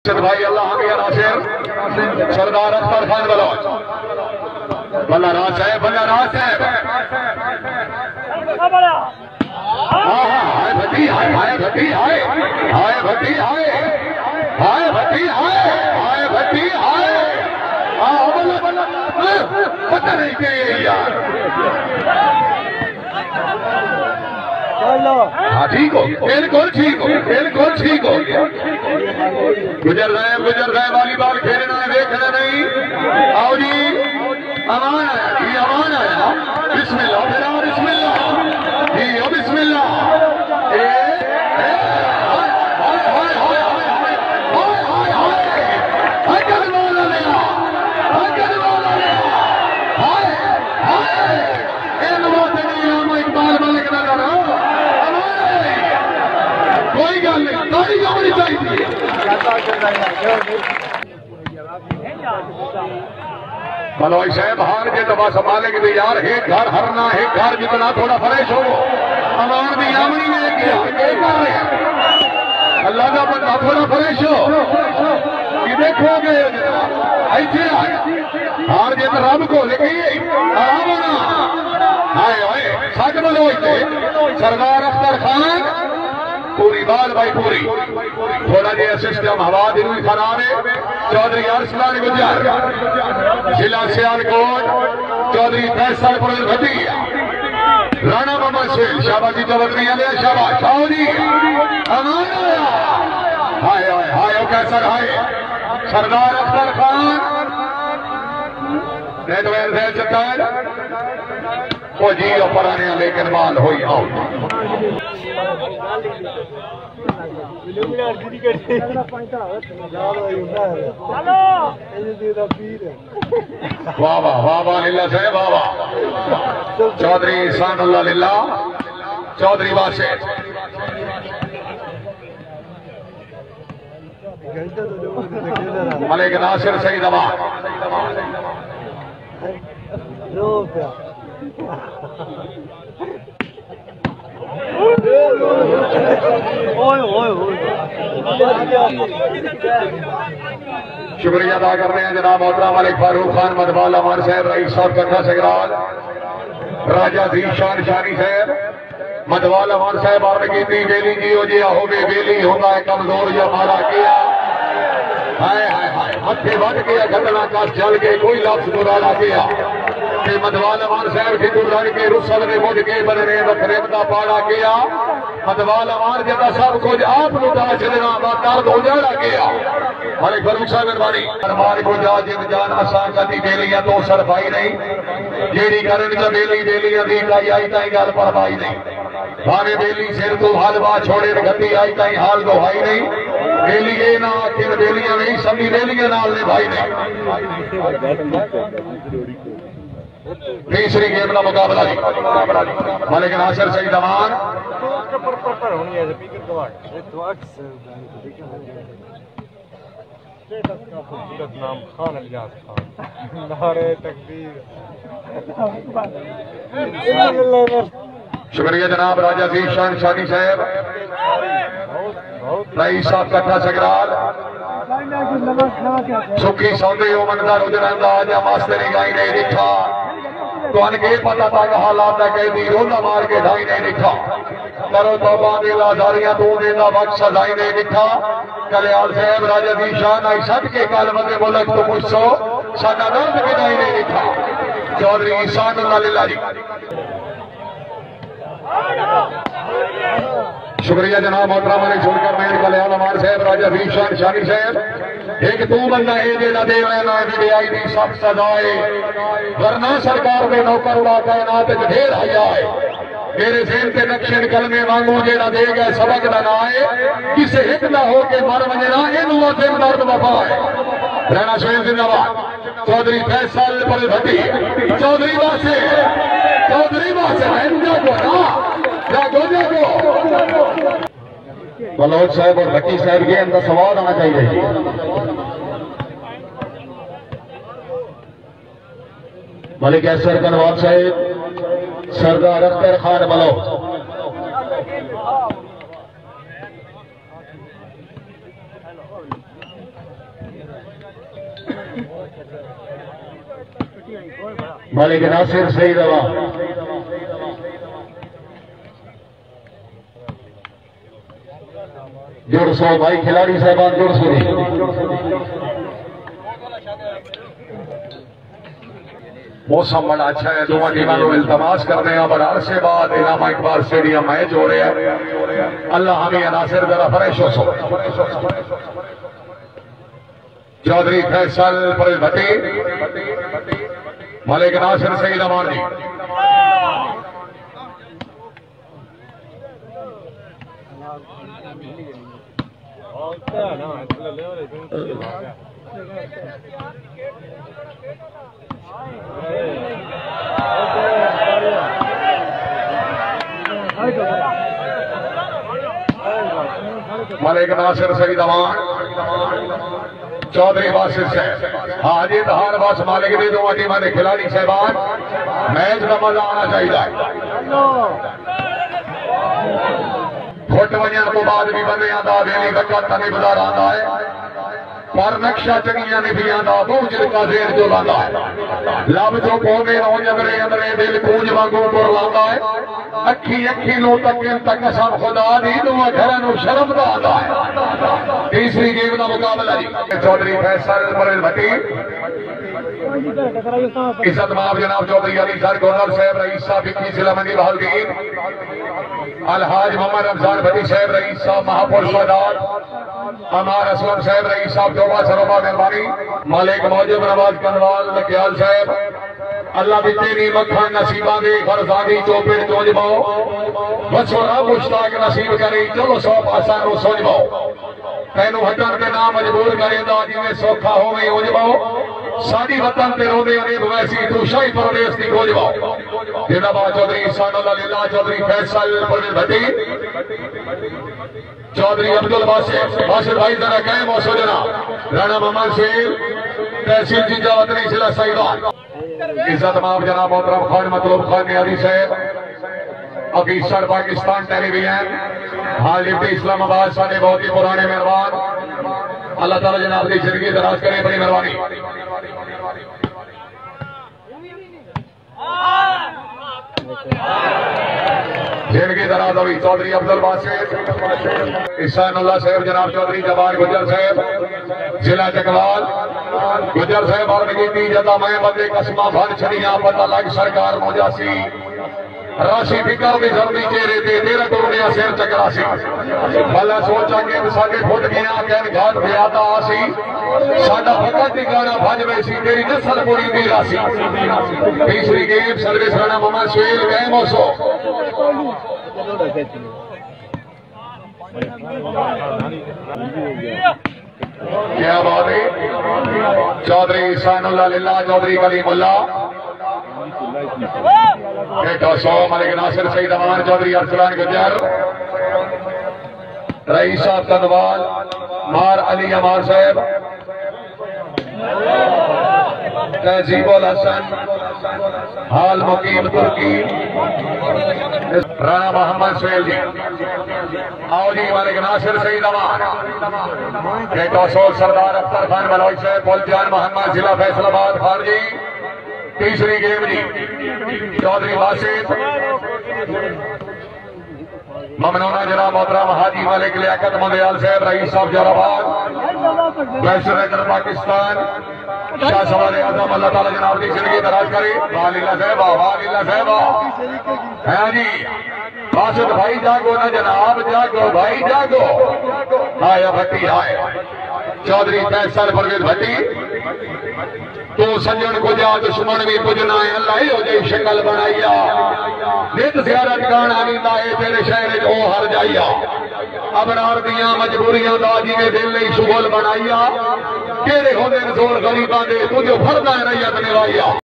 भाई अल्लाह हमिया नासिर सरदार अख्तर खान बलोच बल्ला राज साहब हाय भट्टी हाय भट्टी हाय भट्टी हाय भट्टी हाय भट्टी हाय पता नहीं के यार हाँ ठीक हो बिल्कुल ठीक हो गया। गुजर रहे वॉलीबॉल खेलना है देखना नहीं आओ जी अमान आया ये अमान आया बिस्मिल्लाह बिस्मिल्लाह जी ओ बिस्मिल्लाह कोई गल नहीं तारीख होनी चाहिए। बलोच साहब हार के दबा संभाले कि यार हे घर हरना है घर जितना थोड़ा फ्रेश हो अमान भी आमनी में अल्लाह का बंदा थोड़ा फ्रेश हो कि देखोगे ऐसे हार जित रब को लेकिन आराम होना हाय सच बलोच सरदार अख्तर खान पूरी बाल भाई पूरी थोड़ा जी सिस्टम हवा दिन भी खराब है। चौधरी अरसलान गुजर जिला सियालकोट चौधरी फैसल पुर भट्टी राणा मोहम्मद शेख शाबाजी चौधरी शाबाश खाओ जी हाय हाय कैसर हाय सरदार अख्तर खान वो जी पराने लेकिन माल हो वाह वाह वाह वाह लीला साहब वाह वाह चौधरी सानुल्लाह लीला चौधरी वासिफ मलिक नासिर सईदाबाद शुक्रिया अदा कर रहे हैं जनाब मोहतरम मलिक फारूक खान मदवाल अमान साहब रईस साहब कट्ठा सगराल राजा जीशान शानी साहब मदवाल अमान साहब आपने की बेली जी हो जिया हो बेली होगा है कमजोर या मारा किया हाय हाय हाय मथे बढ़ गया घटना का चल के कोई लफ्ज बुरा गया मदवाल अमान साहब की लड़ के रुसल ने मुझ के बनने बखरेब का पाड़ा किया मदवाल अमान जरा सब कुछ आप चलना दर्द हो जाना गया हमारे फरूक साहब मेहरबानी दरबार को जा जिन जान असा कदी बेलियां तो सरफाई नहीं जेड़ी करन का बेलियां दी लाई आई ताई गल परवाई नहीं भावे बेली सिर तो हलवा छोड़े गद्दी आई ताई हाल दोहाई नहीं बेली ये ना आखिर बेलियां नहीं सभी बेलियां नाल ने भाई नहीं तीसरी गेम का मुकाबला जी मलिक नासिर सईद अमान नाम खान इलियास खान नारे तकबीर शुक्रिया जनाब राजा जीशान शानी साहब रईस साहब कट्ठा सगराल सुखी सौंदे हो मनदा रुजरंदा आजा मास्टरी गाई नहीं दिखा तो अनके पता तक हालात कह दी रोला मार के ढाई नहीं दिखा करो तौबा दे लाजारियां तू देना वक्त सजाई नहीं दिखा कल्याण साहब राजा दी शान आई सट के काल मते बोलक तो मुझसो साडा दर्द विदाई नहीं दिखा चौधरी सानुल्लाह लीला जी शुक्रिया जनाब मोहतरम ने छोड़कर मैं कल्याण अमान साहब राजा भीषण शानी साहब एक तू बंदा है जेड़ा दे ना विदाई दी सब सजाए वरना सरकार में नौकर उड़ा कायनात ढेर हया है मेरे सेन के नक्शे कलमे वांगू जेड़ा दे गए सबक का ना है किसे हित ना हो के मर वजना इनू दिल दर्द वफा है राणा शहीद जिंदाबाद चौधरी फैसल पर भट्टी चौधरी वासे बलोच साहब और भट्टी साहब के अंदर सवाल आना चाहिए मलिक असर नवाब साहब सरदार अख्तर खान बलोच मालिक नासिर सही दवा जोड़ सौ भाई खिलाड़ी साहबान जोड़ सौ मौसम बड़ा अच्छा है। दोनों टीमों को इल्तमास करने हैं बड़ा अरसे बाद इनामा इकबाल स्टेडियम मैच हो रहा है। अल्लाह हमें नासिर जरा फ्रेश हो सो चौधरी फैसल पर भट्टी मालिक नासिर सईद अमान जी मालिक नासिर सईद अमान चौधरी वासिफ है हाजिर हार बस मालिक ने दो टीम के खिलाड़ी साहबान मैच का मजा आना चाहिए। फुट वजन तो बाद भी बंदे आता वेली गट्टा नहीं बाजार आता है पर नक्शा चंगिया नहीं भी आता बहुत जिनका देर जो लाता है लब जो पौधे रो अंदरे अंदरे दिल कूंज वांगू पुर लाता है अखी अखी लो तक कसम खुदा दी दुआ घरों शर्म का आता है। तीसरी गेम का मुकाबला जी चौधरी फैसल पर भट्टी इज्जत माफ जनाब चौधरी अली सर गवर्नर साहब रईस साहब इक्की जिला मंडी बहालदीन अलहाज मोहम्मद रमजान भट्टी साहब रईस साहब महापौर सरदार अमार असलम साहब रईस साहब तोबा सरोबा मेहरबानी मालिक मौजूद नवाज कनवाल लकियाल साहब अल्लाह भी तेरी मक्खन नसीबा दे फरजादी चौपेड़ चोज पाओ बसोरा मुश्ताक नसीब करे चलो सौ पासा नो सोच पाओ तेनू हटन के नाम मजबूर करेंदा जिवें सौखा होवे ओज पाओ साडी वतन ते रोंदे अनेक वैसी तू शाही परदेस दी खोज पाओ जिंदाबाद चौधरी सानुल्लाह लिल्लाह चौधरी फैसल परवेज भट्टी चौधरी अब्दुल बासिर भाई जरा कहे मौसो जना राणा मोहम्मद शेर तहसील जीजा वतनी जिला साहिवाल इज्जत माफ जनाब मोहतरम खान मतलूब खान नियाजी साहब अकीसर पाकिस्तान टेलीविजन हाल डिप्टी इस्लामाबाद साढ़े बहुत ही पुराने मेहरबान अल्लाह ताला जनाब की जिंदगी दराज करे बड़ी मेहरबानी। जिंदगी दराज हुई चौधरी अब्दुल बासिर इसानुल्लाह साहब जनाब चौधरी जवान गुजर साहब जिला चकवाल गुजर साहब और की जदा मैं बंदे कसमा भर छड़िया पता लग सरकार मौजासी राशि फिकर भी जल्दी चेहरे ते तेरा टुरनिया सिर चकरासी भला सोचा के साडे फुट गया कहन घाट ज्यादा आसी साडा फकत ही गाना भज वैसी तेरी नस्ल पूरी दी राशि। तीसरी गेम सर्विस राणा मोहम्मद शेर गए मौसो क्या बात है चौधरी सानुल्लाह लिल्लाह चौधरी कलीमुल्लाह मालिक नासिर सईद अमान चौधरी अरसलान गुजर रईस साहब कदवाल मार अली अमार साहब तहजीबुल हसन हाल मुकीम तुर्की राणा मोहम्मद सुहेल जी आओ जी मालिक नासिर सईद अमान सरदार अख्तर खान मनोज साहब फुलजान मोहम्मद जिला फैसलाबाद खान जी। तीसरी गेम जी चौधरी वासिफ ममनूना जनाब मोहतरम हाजी मालिक लियाकत मंदियाल साहब रईस साहब जलाबाद बैसर पाकिस्तान शाह सवार आजम अल्लाह ताला जनाब की जिंदगी दराज करे वालिल्लाह साहबा वालिल्लाह साहबा है जी वासिफ भाई जागो ना जनाब जागो भाई जागो आया भट्टी आए चौधरी फैसल परवेज भट्टी तू सज्जन को जा दुश्मन भी पुजना है अल्लाह हो जाए शक्ल बनाइया नित ज़ियारत गाना नींदा है तेरे शहर ओ हर जाइया अबरार दियां मजबूरियां दा जिवें दिल नहीं शुगल बनाइया केड़े होंदे जोर गरीबां दे तुझो फरदा रैयत निवाइया।